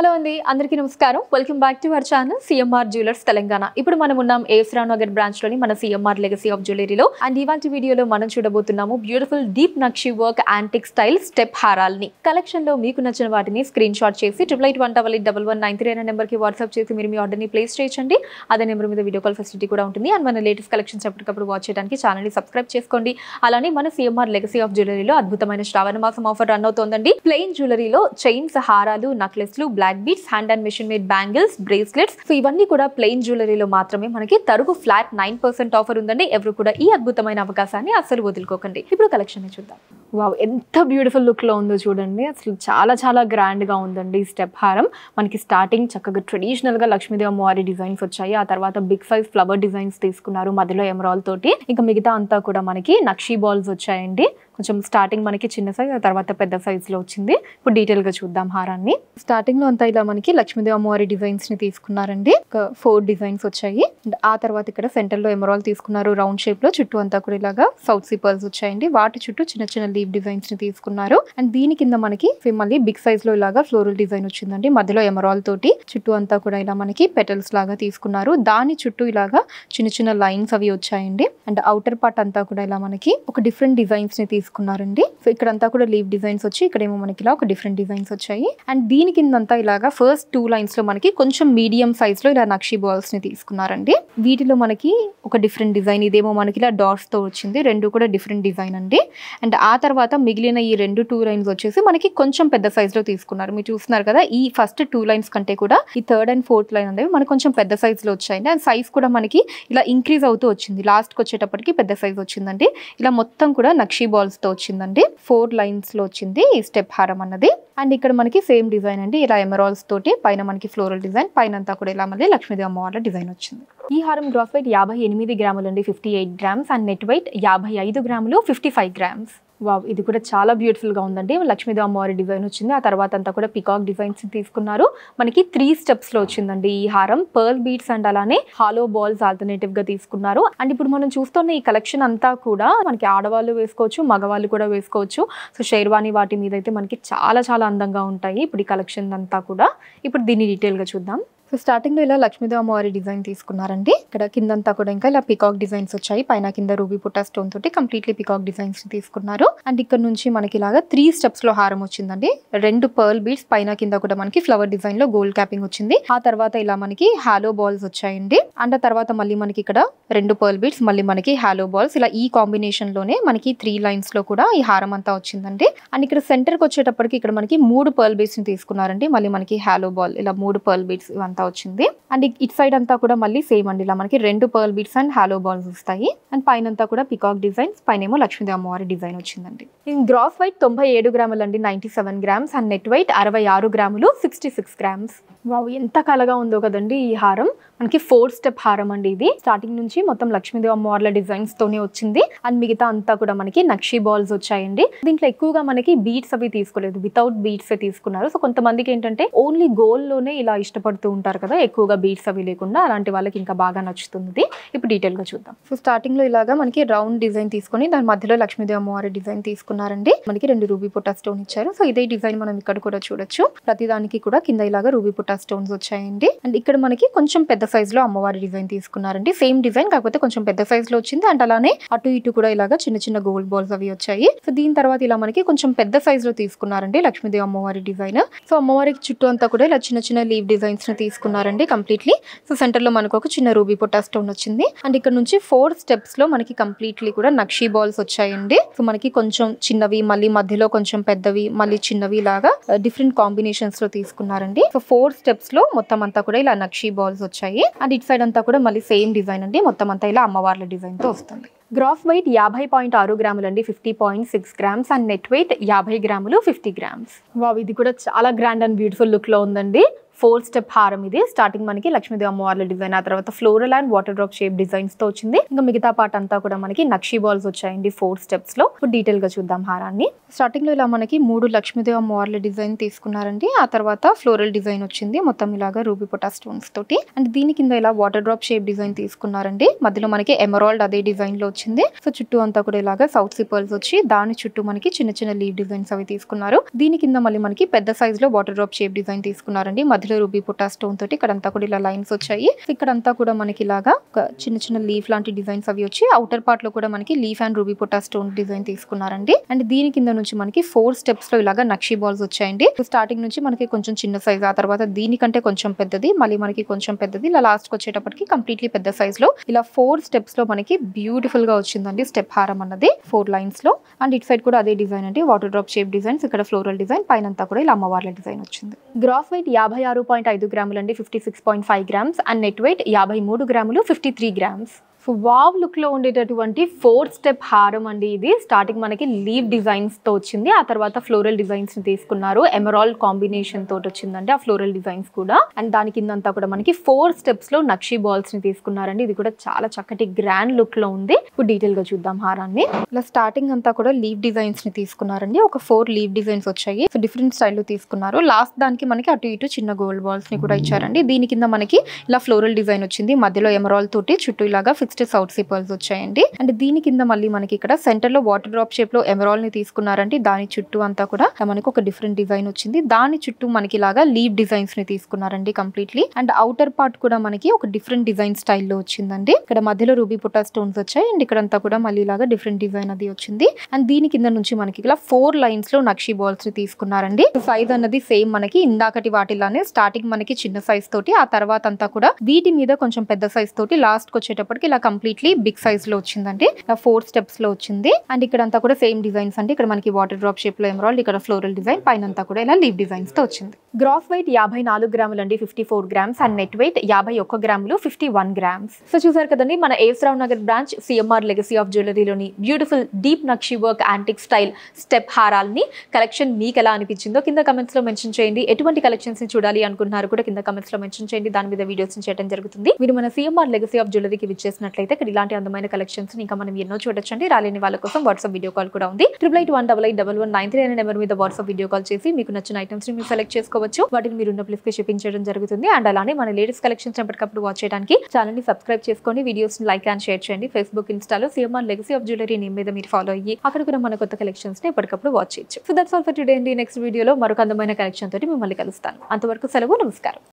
Hello అండి అందరికీ నమస్కారం welcome back to our channel CMR Jewellers Telangana ఇప్పుడు మనం ఉన్నాం ఏస్రా నగర్ బ్రాంచ్ లోని మన CMR Legacy of Jewellery లో అండ్ ఇవాల్టి వీడియోలో మనం చూడబోతున్నాము బ్యూటిఫుల్ డీప్ నక్షి వర్క్ యాంటిక్ స్టైల్ స్టెప్ హారాల్ని కలెక్షన్ లో మీకు నచ్చిన వాటిని స్క్రీన్ షాట్ చేసి 8881881193 అనే నెంబర్ కి వాట్సాప్ చేసి మీరు మీ ఆర్డర్ ని ప్లేస్ చేయొచ్చండి అదే నెంబర్ మీద వీడియో కాల్ ఫెసిలిటీ కూడా ఉంటుంది అండ్ మన లేటెస్ట్ కలెక్షన్స్ ఎప్పటికప్పుడు వాచ్ చేయడానికి ఛానల్ ని సబ్స్క్రైబ్ చేసుకోండి అలానే మన CMR Legacy of Jewellery లో అద్భుతమైన శ్రావణ మాసం ఆఫర్ రన్ అవుతోందండి ప్లెయిన్ జ్యువెలరీలో చైన్స్ హారాలు నెక్లెస్లు black beads hand and machine made bangles bracelets so ఇవన్నీ కూడా ప్లెయిన్ జ్యువెలరీలో మాత్రమే మనకి తరుగు ఫ్లాట్ 9% ఆఫర్ ఉందండి ఎవరు కూడా ఈ అద్భుతమైన అవకాశాన్ని అస్సలు వదులుకోకండి ఇప్పుడు కలెక్షన్ ని చూద్దాం వావ్ ఎంత బ్యూటిఫుల్ లుక్ లో ఉందో చూడండి అసలు చాలా గ్రాండ్ గా ఉందండి ఈ స్టెప్ హారం మనకి స్టార్టింగ్ చక్కగా ట్రెడిషనల్ గా లక్ష్మీదేవి అమ్మవారి డిజైన్స్ వచ్చాయి ఆ తర్వాత బిగ్ సైజ్ ఫ్లవర్ డిజైన్స్ తీసుకున్నారు మధ్యలో ఎమరాల్ తోటి ఇంకా మిగతా అంతా కూడా మనకి నక్షి బాల్స్ వచ్చాయండి కొంచెం స్టార్టింగ్ మనకి చిన్న సైజ్ ఆ తర్వాత పెద్ద సైజ్ లో వచ్చింది ఇప్పుడు డీటెయిల్ గా చూద్దాం హారాన్ని స్టార్టింగ్ లో అంతా ఇలా మనకి లక్ష్మీదేవి అమ్మవారి డిజైన్స్ ని తీసుకున్నారండి ఒక 4 డిజైన్స్ వచ్చాయి అండ్ ఆ తర్వాత ఇక్కడ సెంటర్ లో ఎమరాల్ తీసుకున్నారు రౌండ్ షేప్ లో చుట్టూ అంతా కూడా ఇలాగా సౌత్ సీ పర్ల్స్ వచ్చాయండి వాటి చుట్టూ చిన్న లీవ్ డిజైన్స్ ని తీసుకున్నారు అండ్ దీని కింద మనకి మళ్ళీ బిగ్ సైజ్ లో ఇలాగా ఫ్లోరల్ డిజైన్ వచ్చిందండి మధ్యలో ఎమరాల్ తోటి చుట్టూ అంతా కూడా ఇలా మనకి పెటల్స్ లాగా తీసుకున్నారు దాని చుట్టూ ఇలాగా చిన్న లైన్స్ అవి వచ్చాయండి అండ్ అవుటర్ పార్ట్ అంతా కూడా ఇలా మనకి ఒక డిఫరెంట్ డిజైన్స్ ని తీసుకున్నారండి సో ఇక్కడంతా కూడా లీవ్ డిజైన్స్ వచ్చి ఇక్కడేమో మనకి ఇలా ఒక డిఫరెంట్ డిజైన్స్ వచ్చాయి అండ్ దీని కిందంతా ఇలాగా ఫస్ట్ 2 లైన్స్ లో మనకి కొంచెం మీడియం సైజ్ లో ఇలా నక్షి బాల్స్ ని తీసుకున్నారండి వీటిలో మనకి ఒక డిఫరెంట్ డిజైన్ ఇదేమో మనకి ఇలా డాట్స్ తో వచ్చింది రెండు కూడా డిఫరెంట్ డిజైన్ అండి అండ్ ఆ తర్వాత మిగిలిన ఈ 2 లైన్స్ వచ్చేసి మనకి కొంచెం పెద్ద సైజ్ లో తీసుకున్నారు మీరు చూస్తున్నారు కదా ఈ ఫస్ట్ 2 లైన్స్ కంటే కూడా ఈ 3rd అండ్ 4th లైన్ అనేవి మనకి కొంచెం పెద్ద సైజ్ లో వచ్చాయండి అండ్ సైజ్ కూడా మనకి ఇలా ఇంక్రీజ్ అవుతూ వచ్చింది లాస్ట్ కి వచ్చేటప్పటికి పెద్ద సైజ్ వచ్చిందండి ఇలా మొత్తం కూడా నక్షి బాల్స్ తో వచ్చిందండి 4 లైన్స్ లో వచ్చింది ఈ స్టెప్ హారం అన్నది అండ్ ఇక్కడ మనకి సేమ్ డిజైన్ అండి ఇలా ఎమరాల్స్ తోటి పైన మనకి ఫ్లోరల్ డిజైన్ పైన అంతా కూడా ఇలా మళ్ళీ లక్ష్మీదేవి అమ్మవార్ల డిజైన్ వచ్చింది ఈ హారం గ్రాస్ వెయిట్ 58 గ్రాములు అండి 58 గ్రామ్స్ అండ్ నెట్ వెయిట్ 55 గ్రాములు 55 గ్రామ్స్ వావ్ ఇది కూడా చాలా బ్యూటిఫుల్ గా ఉందండి లక్ష్మీదేవి అమ్మవారి డిజైన్ వచ్చింది ఆ తర్వాత అంతా కూడా పికాక్ డిజైన్స్ తీసుకున్నారు మనకి 3 స్టెప్స్ లో వచ్చిందండి ఈ హారం పర్ల్ బీడ్స్ అండ్ అలానే హాలో బాల్స్ ఆల్టర్నేటివ్ గా తీసుకున్నారు అండ్ ఇప్పుడు మనం చూస్తున్న ఈ కలెక్షన్ అంతా కూడా మనకి ఆడవాళ్ళు వేసుకోవచ్చు మగవాళ్ళు కూడా వేసుకోవచ్చు సో షేర్వాణి వాటి మీద అయితే మనకి చాలా అందంగా ఉంటాయి ఇప్పుడు ఈ కలెక్షన్ అంతా కూడా ఇప్పుడు దీన్ని డీటెయిల్ గా చూద్దాం సో స్టార్టింగ్ లో ఇలా లక్ష్మీదేవి అమ్మవారి డిజైన్ తీసుకున్నారండి ఇక్కడ కిందంతా కూడా ఇంకా ఇలా పికాక్ డిజైన్స్ వచ్చాయి పైన కింద రూబీ పుట్టా స్టోన్ తోటి కంప్లీట్లీ పికాక్ డిజైన్స్ తీసుకున్నారు అండ్ ఇక్కడ నుంచి మనకి ఇలాగా 3 స్టెప్స్ లో హారం వచ్చిందండి 2 పర్ల్ బీడ్స్ పైన కింద కూడా మనకి ఫ్లవర్ డిజైన్ లో గోల్డ్ క్యాపింగ్ వచ్చింది ఆ తర్వాత ఇలా మనకి హాలో బాల్స్ వచ్చాయండి అండ్ ఆ తర్వాత మళ్ళీ మనకి ఇక్కడ 2 పర్ల్ బీడ్స్ మళ్ళీ మనకి హాలో బాల్స్ ఇలా ఈ కాంబినేషన్ లోనే మనకి 3 లైన్స్ లో కూడా ఈ హారం అంతా వచ్చిందండి అండ్ ఇక్కడ సెంటర్ కి వచ్చేటప్పటికి ఇక్కడ మనకి 3 పర్ల్ బీడ్స్ ని తీసుకున్నారండి మళ్ళీ మనకి హాలో బాల్ ఇలా 3 పర్ల్ బీడ్స్ ఇవంతా వచ్చింది అండ్ ఇట్ సైడ్ అంతా కూడా మళ్ళీ సేమ్ అండి ఇలా మనకి 2 pearl beads and hollow balls వస్తాయి అండ్ పైన అంతా కూడా పికాక్ డిజైన్స్ పైన ఏమో లక్ష్మీదేవి అమ్మవారి డిజైన్ వచ్చిందండి గ్రాస్ వెయిట్ 97 గ్రాములు అండి 97 గ్రామ్స్ అండ్ నెట్ వెయిట్ 66 గ్రాములు 66 గ్రామ్స్ వావ్ ఎంత కలగా ఉందో కదండి ఈ హారం మనకి 4 స్టెప్ హారం అండి ఇది స్టార్టింగ్ నుంచి మొత్తం లక్ష్మీదేవి అమ్మవార్ల డిజైన్స్ తోనే వచ్చింది అండ్ మిగతా అంతా కూడా మనకి నక్షి బాల్స్ వచ్చాయండి దీంట్లో ఎక్కువగా మనకి బీడ్స్ అవి తీసుకోలేదు వితౌట్ బీడ్స్ తీసుకున్నారు సో కొంతమందికి ఏంటంటే ఓన్లీ గోల్డ్ లోనే ఇలా ఇష్టపడుతూ ఉంటారు కదా ఎక్కువగా బీడ్స్ అవి లేకుండా అలాంటి వాళ్ళకి ఇంకా బాగా నచ్చుతుంది ఇప్పుడు డీటెయిల్ గా చూద్దాం సో స్టార్టింగ్ లో ఇలాగా మనకి రౌండ్ డిజైన్ తీసుకొని దాని మధ్యలో లక్ష్మీదేవి అమ్మవారి డిజైన్ తీసుకున్నారండి మనకి 2 రూబీ పుట్టా స్టోన్ ఇచ్చారు సో ఇదే డిజైన్ మనం ఇక్కడ కూడా చూడొచ్చు ప్రతి దానికి కూడా కింద ఇలాగా రూబీ పుట్టా స్టోన్స్ వచ్చాయండి అండ్ ఇక్కడ మనకి కొంచెం పెద్ద సైజ్ లో అమ్మవారి డిజైన్ తీసుకున్నారండి సేమ్ డిజైన్ కాకపోతే కొంచెం పెద్ద సైజ్ లో వచ్చింది అండ్ అలానే అటు ఇటు కూడా ఇలాగా చిన్న గోల్డ్ బాల్స్ అవి వచ్చాయి సో దీని తర్వాత ఇలా మనకి కొంచెం పెద్ద సైజ్ లో తీసుకున్నారండి లక్ష్మీదేవి అమ్మవారి డిజైన్ సో అమ్మవారికి చుట్టూ అంతా కూడా ఇలా చిన్న లీవ్ డిజైన్స్ ని తీసుకున్నారండి కంప్లీట్లీ సో సెంటర్ లో మనకు ఒక చిన్న రూబీ పుట్టా స్టోన్ వచ్చింది అండ్ ఇక్కడ నుంచి 4 స్టెప్స్ లో మనకి కంప్లీట్లీ కూడా నక్షి బాల్స్ వచ్చాయండి సో మనకి కొంచెం చిన్నవి మళ్ళీ మధ్యలో కొంచెం పెద్దవి మళ్ళీ చిన్నవి లాగా డిఫరెంట్ కాంబినేషన్స్ లో తీసుకున్నారండి సో 4 స్టెప్స్ లో మొత్తం అంతా కూడా ఇలా నక్షి బాల్స్ వచ్చాయి అండ్ ఇట్ సైడ్ అంతా కూడా మళ్ళీ సేమ్ డిజైన్ అండి మొత్తం అంతా ఇలా అమ్మవార్ల డిజైన్ తో వస్తుంది గ్రాస్ వెయిట్ 50.6 గ్రాములు అండి 50.6 గ్రామ్స్ అండ్ నెట్ వెయిట్ 50 గ్రాములు 50 గ్రామ్స్ వావ్ ఇది కూడా చాలా గ్రాండ్ అండ్ బ్యూటిఫుల్ లుక్ లో ఉందండి 4 స్టెప్ హారం ఇది. స్టార్టింగ్ మనకి లక్ష్మీదేవి అమ్మవార్ల డిజైన్, ఆ తర్వాత floral and water drop shape designs తో వచ్చింది. ఇంకా మిగతా పార్ట్ అంతా కూడా మనకి నక్షి బాల్స్ వచ్చాయండి 4 స్టెప్స్ లో. ఇప్పుడు డీటెయిల్ గా చూద్దాం హారాన్ని. స్టార్టింగ్ లో ఇలా మనకి 3 లక్ష్మీదేవి అమ్మవార్ల డిజైన్ తీసుకున్నారండి. ఆ తర్వాత ఫ్లోరల్ డిజైన్ వచ్చింది మొత్తం ఇలాగా రూబీ పొటా స్టోన్స్ తోటి. అండ్ దీని కింద ఇలా వాటర్ డ్రాప్ షేప్ డిజైన్ తీసుకున్నారండి. మధ్యలో మనకి ఎమరాల్డ్ అదే డిజైన్ లో వచ్చింది. సో చుట్టూ అంతా కూడా ఇలాగా సౌత్ సీ పర్ల్స్ వచ్చి దాని చుట్టూ మనకి చిన్న చిన్న లీవ్ డిజైన్స్ అవి తీసుకున్నారు. దీని కింద మళ్ళీ మనకి పెద్ద సైజ్ లో వాటర్ డ్రాప్ షేప్ డిజైన్ తీసుకున్నారండి. మధ్యలో రూబీ పొటా స్టోన్ తోటి ఇక్కడంతా కూడా ఇలా లైన్స్ వచ్చాయి. ఇక్కడంతా కూడా మనకి ఇలాగా చిన్న చిన్న లీఫ్ లాంటి డిజైన్స్ అవి వచ్చి అవుటర్ పార్ట్ లో కూడా మనకి లీఫ్ అండ్ రూబీ పొటా స్టోన్ డిజైన్ తీసుకున్నారండి. అండ్ దీని కింద నుంచి మనకి 4 స్టెప్స్ లో ఇలాగా నక్షి బాల్స్ వచ్చాయండి. స్టార్టింగ్ నుంచి మనకి కొంచెం చిన్న సైజ్, ఆ తర్వాత దీనికంటే కొంచెం పెద్దది, మళ్ళీ మనకి కొంచెం పెద్దది, ఇలా లాస్ట్ కి వచ్చేటప్పటికి కంప్లీట్లీ పెద్ద సైజ్ లో ఇలా 4 స్టెప్స్ లో మనకి బ్యూటిఫుల్ గా వచ్చిందండి స్టెప్ హారం అన్నది 4 లైన్స్ లో. అండ్ ఇటు సైడ్ కూడా అదే డిజైన్ అండి, వాటర్ డ్రాప్ షేప్ డిజైన్స్, ఇక్కడ ఫ్లోరల్ డిజైన్, పైన అంతా కూడా ఇలా అమ్మవార్ల డిజైన్ వచ్చింది. గ్రాస్ వెయిట్ 56.5 గ్రాములు అండి, 56.5 గ్రామ్స్. అండ్ నెట్ వెయిట్ 53 గ్రాములు, 53 గ్రామ్స్. సో వావ్ లుక్ లో ఉండేటటువంటి 4 స్టెప్ హారం అండి ఇది. స్టార్టింగ్ మనకి లీవ్ డిజైన్స్ తో వచ్చింది, ఆ తర్వాత ఫ్లోరల్ డిజైన్స్ ని తీసుకున్నారు. ఎమరాల్డ్ కాంబినేషన్ తోటి వచ్చిందండి ఆ ఫ్లోరల్ డిజైన్స్ కూడా. అండ్ దాని కింద అంతా కూడా మనకి 4 స్టెప్స్ లో నక్షి బాల్స్ ని తీసుకున్నారండి. ఇది కూడా చాలా చక్కటి గ్రాండ్ లుక్ లో ఉంది. ఇప్పుడు డీటెయిల్ గా చూద్దాం హారాన్ని. ఇలా స్టార్టింగ్ అంతా కూడా లీవ్ డిజైన్స్ ని తీసుకున్నారండి. ఒక 4 లీవ్ డిజైన్స్ వచ్చాయి. సో డిఫరెంట్ స్టైల్లో తీసుకున్నారు. లాస్ట్ దానికి మనకి అటు ఇటు చిన్న గోల్డ్ బాల్స్ ని కూడా ఇచ్చారండి. దీని కింద మనకి ఇలా ఫ్లోరల్ డిజైన్ వచ్చింది, మధ్యలో ఎమరాల్డ్ తోటి చుట్టూ ఇలాగా సౌత్ సీ పర్ల్స్ వచ్చాయండి. అండ్ దీని కింద మళ్ళీ మనకి ఇక్కడ సెంటర్ లో వాటర్ డ్రాప్ షేప్ లో ఎమరాల్డ్ ని తీసుకున్నారండి. దాని చుట్టూ అంతా కూడా మనకి ఒక డిఫరెంట్ డిజైన్ వచ్చింది. దాని చుట్టూ మనకి ఇలాగా లీవ్ డిజైన్స్ ని తీసుకున్నారండి కంప్లీట్లీ. అండ్ అవుటర్ పార్ట్ కూడా మనకి ఒక డిఫరెంట్ డిజైన్ స్టైల్లో వచ్చిందండి. ఇక్కడ మధ్యలో రూబీ పొటా స్టోన్స్ వచ్చాయి. అండ్ ఇక్కడంతా కూడా మళ్ళీ ఇలాగా డిఫరెంట్ డిజైన్ అది వచ్చింది. అండ్ దీని కింద నుంచి మనకి ఇలా 4 లైన్స్ లో నక్షి బాల్స్ ని తీసుకున్నారండి. సైజ్ అన్నది సేమ్ మనకి ఇందాకటి వాటిలానే స్టార్టింగ్ మనకి చిన్న సైజ్ తోటి, ఆ తర్వాత అంతా కూడా వీటి మీద కొంచెం పెద్ద సైజ్ తోటి లాస్ట్ కి వచ్చేటప్పటికి ఇలా కంప్లీట్లీ బిగ్ సైజ్ లో వచ్చిందండి. 4 స్టెప్స్ లో వచ్చింది. అండ్ ఇక్కడ అంతా కూడా సేమ్ డిజైన్స్ అండి. ఇక్కడ మనకి వాటర్ డ్రాప్ షేప్ లో ఎమరాల్డ్, ఇక్కడ ఫ్లోరల్ డిజైన్, పైన అంతా కూడా ఇలా లీవ్ డిజైన్స్ తో వచ్చింది. గ్రాస్ వెయిట్ 54 గ్రాములు అండి, 54 గ్రామ్స్. అండ్ నెట్ వెయిట్ 51 గ్రాములు, 51 గ్రామ్స్. సో చూసారు కదండి మన AS Nagar branch CMR legacy of జ్యువెలరీలోని బ్యూటిఫుల్ డీప్ నక్షి వర్క్ యాంటిక్ స్టైల్ స్టెప్ హారాల్ని కలెక్షన్ మీకు ఎలా అనిపించిందో కింద కమెంట్స్ లో మెన్షన్ చేయండి. ఎటువంటి కలెక్షన్స్ ని చూడాలి అనుకుంటున్నారు కూడా కింద కమెంట్స్ లో మెన్షన్ చేయండి. దాని మీద వీడియోస్ చేయడం జరుగుతుంది. మీరు మన CMR లెగసీ ఆఫ్ జ్యువెలరీకి విచ్చేసినట్లయితే ఇక్కడ ఇలాంటి అందమైన కలెక్షన్స్ ఇంకా మనం ఎన్నో చూడొచ్చండి. రాలేని వాళ్ళ కోసం వాట్సాప్ వీడియో కాల్ కూడా ఉంది. 8881881193 అనే నెంబర్ మీద వాట్సాప్ వీడియో కాల్ చేసి మీకు నచ్చిన ఐటమ్స్ ని మీరు సెలెక్ట్ చేసుకోవచ్చు. వాటిని మీరు ఉన్న ప్లేస్ కి షిప్పింగ్ చేయడం జరుగుతుంది. అండ్ అలానే మన లేటెస్ట్ కలెక్షన్స్ ఎప్పటికప్పుడు వాచ్ చేయడానికి ఛానల్ ని సబ్స్క్రైబ్ చేసుకోండి. వీడియోస్ ని లైక్ అండ్ షేర్ చేయండి. ఫేస్బుక్, ఇన్స్టాలో CMR legacy of jewellery name మీద మీరు ఫాలో అయ్యి అక్కడ కూడా మన కొత్త కలెక్షన్స్ ని ఎప్పటికప్పుడు వాచ్ చేయొచ్చు. So that's all for today అండి. నెక్స్ట్ వీడియోలో మరొక అందమైన కలెక్షన్ తోటి మిమ్మల్ని కలుస్తాను. అంతవరకు సెలవు, నమస్కారం.